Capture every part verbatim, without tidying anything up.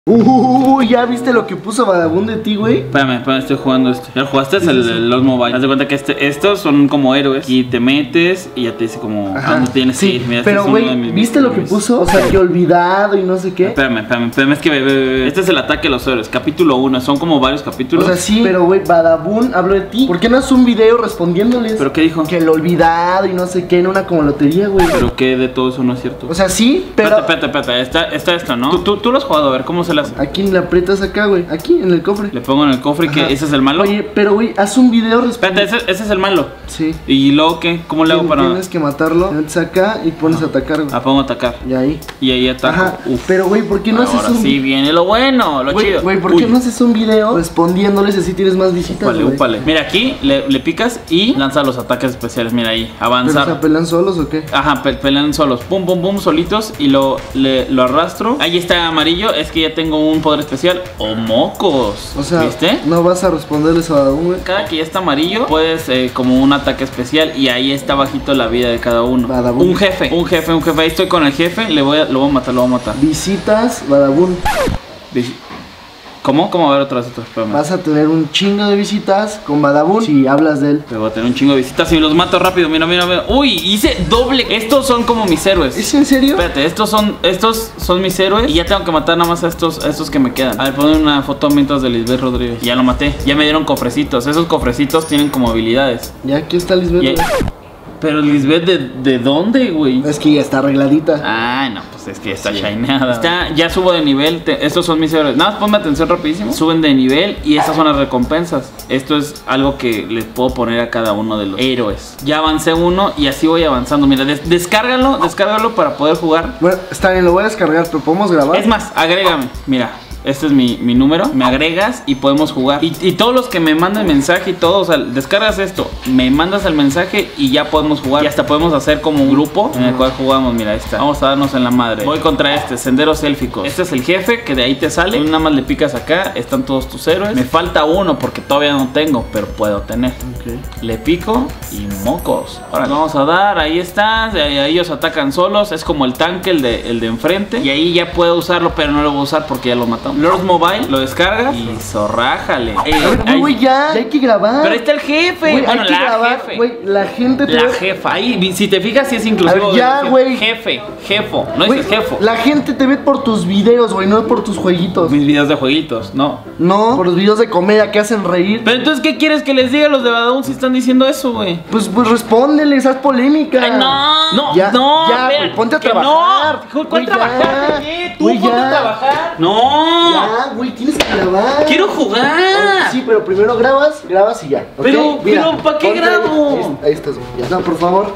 Uh, ¿ya viste lo que puso Badabun de ti, güey? Espérame, espérame, estoy jugando este. ¿Ya jugaste? Es el, el Los Mobile. Haz de cuenta que este, estos son como héroes. Y te metes y ya te dice como a dónde tienes que ir. Mira, pero, güey, este ¿viste lo que puso? O sea, que olvidado y no sé qué. Espérame, espérame, espérame, es que bebé, bebé. Este es el ataque a los héroes, capítulo uno. Son como varios capítulos. O sea, sí, pero, güey, Badabun habló de ti. ¿Por qué no haces un video respondiéndoles? ¿Pero qué dijo? Que el olvidado y no sé qué, en una como lotería, güey. Pero que de todo eso no es cierto. O sea, sí, pero... Espérate, espérate, espérate. Está, está esto, ¿no? ¿Tú, tú, tú lo has jugado, a ver, ¿cómo se las hace? Aquí le aprietas acá, güey. Aquí, en el cofre. Le pongo en el cofre. Ajá. Que ese es el malo. Oye, pero, güey, haz un video respondiendo. Espérate, ese, ese es el malo. Sí. ¿Y luego qué? ¿Cómo le hago para...? Tienes que matarlo, te metes acá y pones a atacar, güey. Ah, pongo a atacar. Y ahí. Y ahí ataco. Ajá. Uf. Pero, güey, ¿por qué no Ahora haces un... sí viene lo bueno, lo Güey, chido. güey, ¿por qué no haces un video respondiéndoles así tienes más visitas, Úpale, güey? úpale. Mira, aquí le, le picas y lanza los ataques especiales. Mira ahí, ¿Pero avanzar. se pelean solos o qué? Ajá, pe pelean solos. Pum, pum, pum, solitos. Y lo, le, lo arrastro. Ahí está amarillo. Es que ya tengo un poder especial. ¡Oh, mocos! O sea, ¿viste? no vas a responderles a Badabun, güey. Cada que ya está amarillo, puedes eh, como un ataque especial. Y ahí está bajito la vida de cada uno. Badabun. Un jefe, un jefe, un jefe. Ahí estoy con el jefe. Le voy a, lo voy a matar, lo voy a matar. Visitas, Badabun. Vis ¿Cómo? ¿Cómo? A ver otra vez esto. Espérame. Vas a tener un chingo de visitas con Badabun si hablas de él. Te voy a tener un chingo de visitas y los mato rápido. Mira, mira, mira. Uy, hice doble. Estos son como mis héroes. ¿Es en serio? Espérate, estos son, estos son mis héroes. Y ya tengo que matar nada más a estos, a estos que me quedan. A ver, poner una foto mientras de Lisbeth Rodríguez. Ya lo maté. Ya me dieron cofrecitos. Esos cofrecitos tienen como habilidades. Ya aquí está Lisbeth. Y- Pero Lisbeth, ¿de, de dónde, güey? Es que ya está arregladita. Ay, no, pues es que ya está Sí. shineada. Está, ya subo de nivel. Te, estos son mis héroes. Nada más ponme atención rapidísimo. Suben de nivel y estas son las recompensas. Esto es algo que les puedo poner a cada uno de los héroes. Ya avancé uno y así voy avanzando. Mira, des descárgalo, descárgalo para poder jugar. Bueno, está bien, lo voy a descargar, pero podemos grabar. Es más, agrégame. Mira. Este es mi, mi número, me agregas y podemos jugar. Y, y todos los que me manden mensaje y todo, o sea, descargas esto, me mandas el mensaje y ya podemos jugar. Y hasta podemos hacer como un grupo en el cual jugamos. Mira, esta. Vamos a darnos en la madre. Voy contra este, senderos élficos. Este es el jefe que de ahí te sale. Tú nada más le picas acá, están todos tus héroes. Me falta uno porque todavía no tengo, pero puedo tener. Okay. Le pico y mocos. Ahora vamos a dar, ahí está. De ahí ellos atacan solos. Es como el tanque, el de, el de enfrente. Y ahí ya puedo usarlo, pero no lo voy a usar porque ya lo matamos. Los Mobile, lo descargas y zorrájale. A ver, güey, ya, ya hay que grabar. Pero ahí está el jefe. Güey, Bueno, hay que la grabar, jefe. güey, la gente te La ve- jefa. Ahí, si te fijas, sí es inclusivo. A ver, ya, de- güey. Jefe, jefo. No Güey, dices jefo. la gente te ve por tus videos, güey, no por tus jueguitos. Mis videos de jueguitos, no. No, por los videos de comedia que hacen reír. Pero entonces, ¿qué quieres que les diga a los de Badabun si están diciendo eso, güey? Pues, pues respóndeles, haz polémica. Ay, no, no, Ya, no, ya, vean, güey, ponte a que trabajar. No, ¿cuál Güey, ya. trabajar? ¿Qué? ¿Tú Güey, ponte ya. a trabajar? No. Ya, güey, tienes que grabar. Quiero jugar. Sí, pero primero grabas, grabas y ya. ¿ok? Pero, Mira, pero, ¿para qué ponte grabo? Ahí, ahí estás, güey. Ya. No, por favor.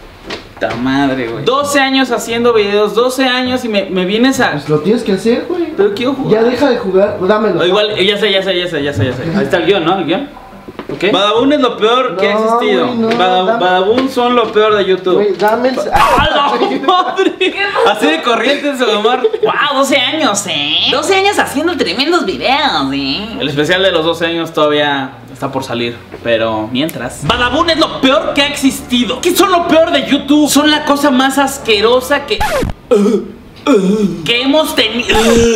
Puta madre, güey. doce años haciendo videos, doce años y me, me vienes a... Pues lo tienes que hacer, güey. Pero quiero jugar. Ya deja de jugar, dámelo. O igual, ya sé, ya sé, ya sé, ya sé, ya sé. Ahí está el guión, ¿no? El guión. ¿Ok? Badabun es lo peor que ha No, existido. güey, no, Badab- dame- Badabun son lo peor de YouTube. Güey, dame el... ¡A la madre! Así de corriente en su Omar. ¡Wow! doce años, ¿eh? doce años haciendo tremendos videos, ¿eh? El especial de los doce años todavía está por salir. Pero mientras. Badabun es lo peor que ha existido. ¿Qué son lo peor de YouTube? Son la cosa más asquerosa que. que hemos tenido.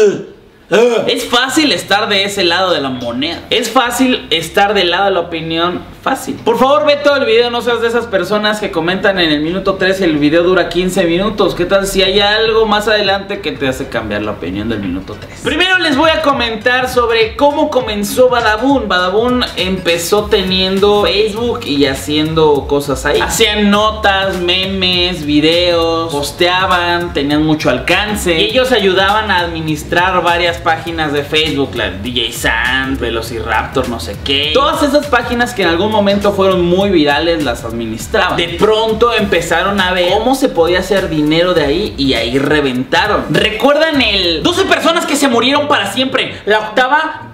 Es fácil estar de ese lado de la moneda. Es fácil estar del lado de la opinión. Fácil. Por favor, ve todo el video. No seas de esas personas que comentan en el minuto tres y el video dura quince minutos. ¿Qué tal si hay algo más adelante que te hace cambiar la opinión del minuto tres? Primero les voy a comentar sobre cómo comenzó Badabun. Badabun empezó teniendo Facebook y haciendo cosas ahí. Hacían notas, memes, videos, posteaban, tenían mucho alcance. Y ellos ayudaban a administrar varias páginas de Facebook, la D J Sand, Velociraptor, no sé qué. Todas esas páginas que en algún momento fueron muy virales las administraban. De pronto empezaron a ver cómo se podía hacer dinero de ahí y ahí reventaron. ¿Recuerdan el doce personas que se murieron para siempre? La octava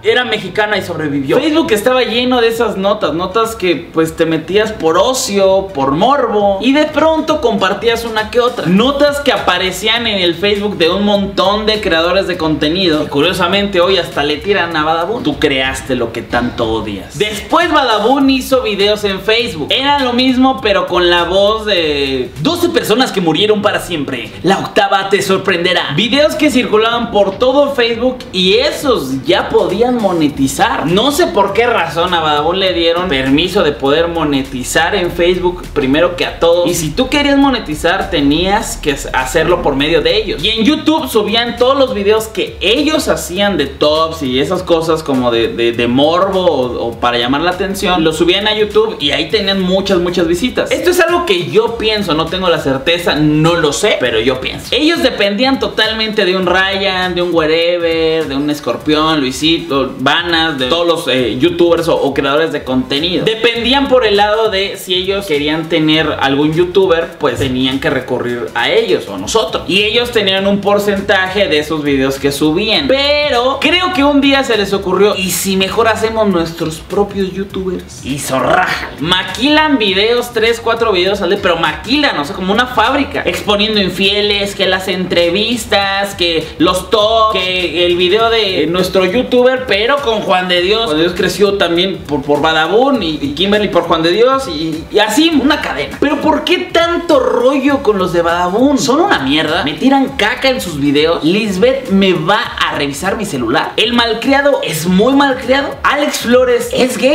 era mexicana y sobrevivió. Facebook estaba lleno de esas notas, notas que pues te metías por ocio, por morbo, y de pronto compartías una que otra. Notas que aparecían en el Facebook de un montón de creadores de contenido, y curiosamente hoy hasta le tiran a Badabun. Tú creaste lo que tanto odias. Después Badabun hizo videos en Facebook. Era lo mismo pero con la voz de doce personas que murieron para siempre. La octava te sorprenderá. Videos que circulaban por todo Facebook y esos ya podían monetizar. No sé por qué razón a Badabun le dieron permiso de poder monetizar en Facebook primero que a todos. Y si tú querías monetizar tenías que hacerlo por medio de ellos. Y en YouTube subían todos los videos que ellos hacían de tops y esas cosas como de, de, de morbo o, o para llamar la atención. Los subían a YouTube y ahí tenían muchas, muchas visitas. Esto es algo que yo pienso, no tengo la certeza, no lo sé, pero yo pienso. Ellos dependían totalmente de un Ryan, de un Wherever, de un Escorpión, Luisito, Vanas, de todos los eh, youtubers o, o creadores de contenido. Dependían por el lado de si ellos querían tener algún youtuber, pues tenían que recurrir a ellos o a nosotros. Y ellos tenían un porcentaje de esos videos que subían. Pero creo que un día se les ocurrió, ¿y si mejor hacemos nuestros propios youtubers? Y zorraja. Maquilan videos, tres, cuatro videos al día, pero maquilan, o sea, como una fábrica. Exponiendo infieles, que las entrevistas, que los tops, que el video de nuestro youtuber, pero con Juan de Dios. Juan de Dios creció también por, por Badabun y, y Kimberly por Juan de Dios y, y así una cadena. Pero ¿por qué tanto rollo con los de Badabun? Son una mierda. Me tiran caca en sus videos. Lisbeth me va a revisar mi celular. El malcriado es muy malcriado. Alex Flores es gay.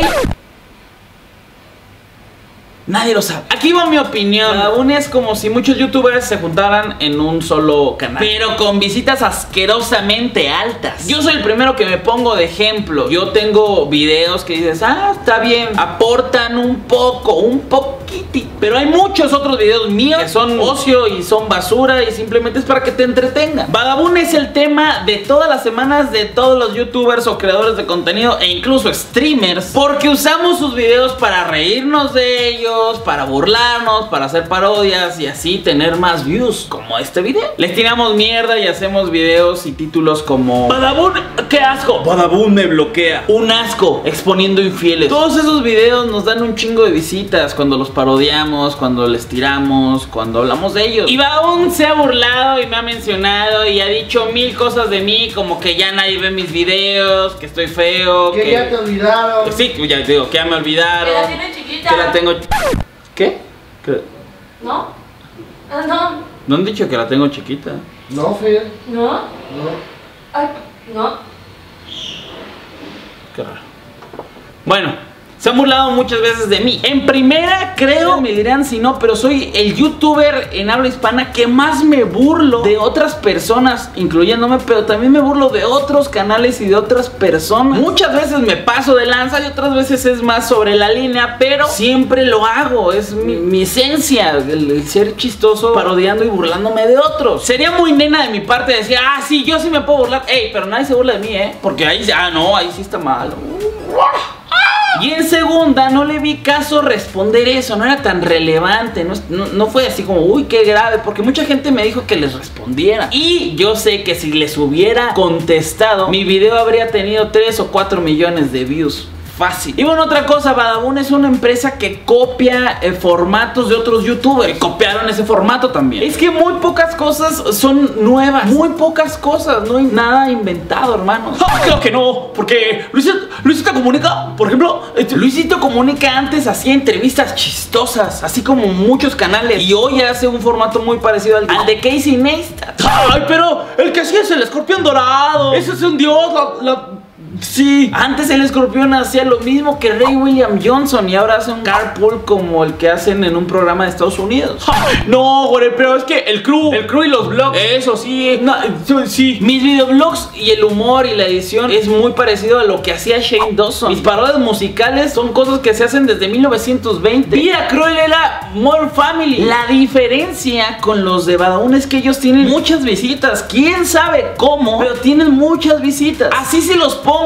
Nadie lo sabe. Aquí va mi opinión. Badabun es como si muchos youtubers se juntaran en un solo canal, pero con visitas asquerosamente altas. Yo soy el primero que me pongo de ejemplo. Yo tengo videos que dices, ah, está bien, aportan un poco, un poquitito. Pero hay muchos otros videos míos que son ocio y son basura y simplemente es para que te entretengan. Badabun es el tema de todas las semanas de todos los youtubers o creadores de contenido e incluso streamers, porque usamos sus videos para reírnos de ellos, para burlarnos, para hacer parodias y así tener más views, como este video. Les tiramos mierda y hacemos videos y títulos como Badabun, qué asco, Badabun me bloquea, un asco, exponiendo infieles. Todos esos videos nos dan un chingo de visitas cuando los parodiamos, cuando les tiramos, cuando hablamos de ellos. Y Badabun se ha burlado y me ha mencionado y ha dicho mil cosas de mí, como que ya nadie ve mis videos, que estoy feo, que, que ya te olvidaron. Sí, ya te digo, que ya me olvidaron, que la tiene chiquita, que la tengo. ¿Qué? ¿Qué? ¿No? Ah, no. No han dicho que la tengo chiquita. No, Fer. ¿No? No. Ay, no. Qué raro. Bueno, se han burlado muchas veces de mí. En primera, creo, me dirán si no, pero soy el youtuber en habla hispana que más me burlo de otras personas, incluyéndome, pero también me burlo de otros canales y de otras personas. Muchas veces me paso de lanza y otras veces es más sobre la línea, pero siempre lo hago. Es mi, mi esencia, el, el ser chistoso, parodiando y burlándome de otros. Sería muy nena de mi parte decir, ah, sí, yo sí me puedo burlar. Ey, pero nadie se burla de mí, ¿eh? Porque ahí, ah, no, ahí sí está mal. Y en segunda, no le vi caso responder eso, no era tan relevante, no, no, no fue así como, uy, qué grave, porque mucha gente me dijo que les respondiera. Y yo sé que si les hubiera contestado, mi video habría tenido tres o cuatro millones de views. Fácil. Y bueno, otra cosa, Badabun es una empresa que copia eh, formatos de otros youtubers que copiaron ese formato también. Es que muy pocas cosas son nuevas, muy pocas cosas, no hay nada inventado, hermanos. ¡Ah, creo que no! Porque Luisito, Luisito Comunica, por ejemplo, este, Luisito Comunica antes hacía entrevistas chistosas, así como muchos canales, y hoy hace un formato muy parecido al, al de Casey Neistat. ¡Ay, pero el que hacía es el escorpión dorado! ¡Ese es un dios! La... la... Sí, antes el escorpión hacía lo mismo que Ray William Johnson y ahora hace un carpool como el que hacen en un programa de Estados Unidos. ¡Ja! No, güey, pero es que el crew, el crew y los vlogs, eso sí, no, sí. Mis videoblogs y el humor y la edición es muy parecido a lo que hacía Shane Dawson. Mis parodias musicales son cosas que se hacen desde mil novecientos veinte. Vida Cruel era More Family. La diferencia con los de Badabun es que ellos tienen muchas visitas. Quién sabe cómo, pero tienen muchas visitas. Así se los pongo.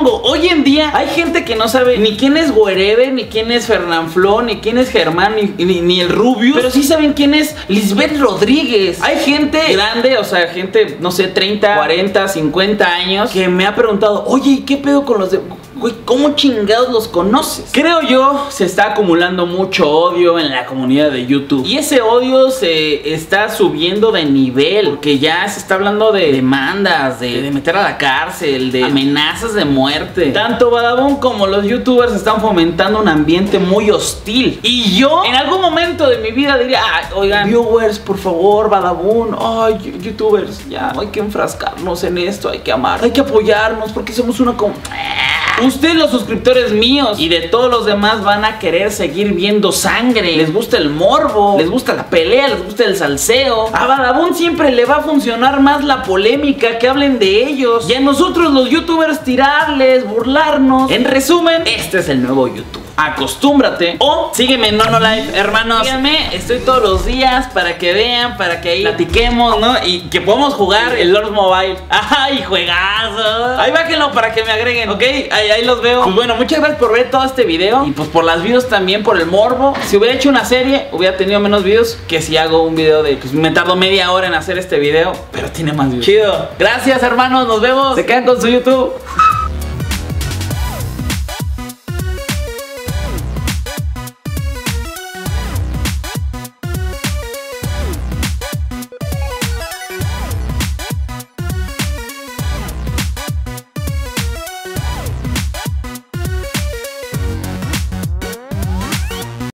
pongo, hoy en día hay gente que no sabe ni quién es Wherever, ni quién es Fernanfloo, ni quién es Germán, ni, ni, ni el Rubius, pero sí saben quién es Lisbeth Rodríguez. Hay gente grande, o sea, gente, no sé, treinta, cuarenta, cincuenta años, que me ha preguntado, oye, ¿y qué pedo con los de...? Güey, ¿cómo chingados los conoces? Creo yo, se está acumulando mucho odio en la comunidad de YouTube. Y ese odio se está subiendo de nivel, porque ya se está hablando de demandas, de, de meter a la cárcel, de amenazas de muerte. Tanto Badabun como los youtubers están fomentando un ambiente muy hostil. Y yo, en algún momento de mi vida diría, ay, oigan, viewers, por favor, Badabun, ay, youtubers, ya, no hay que enfrascarnos en esto, hay que amar, hay que apoyarnos, porque somos una com... Ustedes, los suscriptores míos y de todos los demás, van a querer seguir viendo sangre. Les gusta el morbo, les gusta la pelea, les gusta el salseo. A Badabun siempre le va a funcionar más la polémica, que hablen de ellos, y a nosotros los youtubers tirarles, burlarnos. En resumen, este es el nuevo YouTube. Acostúmbrate o sígueme en Nonolive, hermanos. Síganme, estoy todos los días para que vean, para que ahí platiquemos, ¿no? Y que podamos jugar el Lords Mobile. ¡Ay, juegazo! Ahí bájenlo para que me agreguen, ¿ok? Ahí, ahí los veo. Pues bueno, muchas gracias por ver todo este video. Y pues por las views también, por el morbo. Si hubiera hecho una serie, hubiera tenido menos views que si hago un video de... Pues me tardo media hora en hacer este video, pero tiene más views. Chido. Gracias, hermanos, nos vemos. Se quedan con su YouTube.